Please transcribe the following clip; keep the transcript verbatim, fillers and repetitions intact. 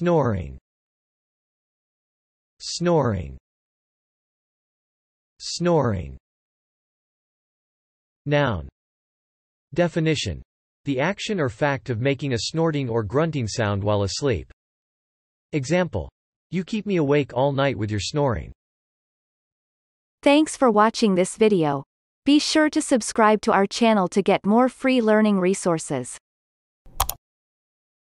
Snoring. Snoring. Snoring. Noun. Definition: the action or fact of making a snorting or grunting sound while asleep. Example: you keep me awake all night with your snoring. Thanks for watching this video. Be sure to subscribe to our channel to get more free learning resources.